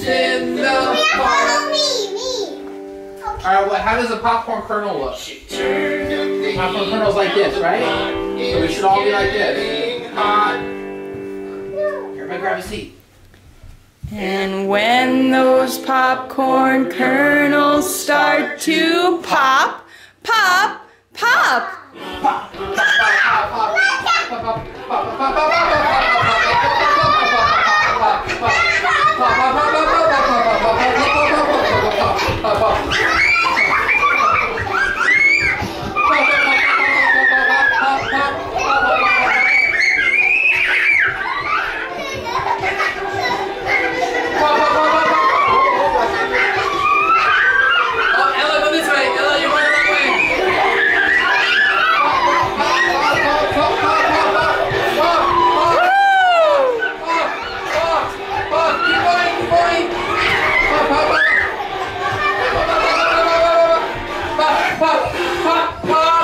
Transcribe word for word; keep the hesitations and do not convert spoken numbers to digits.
in the Follow me, me. Okay. All right, well, how does a popcorn kernel look? Popcorn kernel's like this, right? So we should all be like this. Everybody grab a seat. And when those popcorn kernels start to pop, pop, pop. Pop, pop, pop, pop, pop, pop, pop, pop, pop, pop, pop,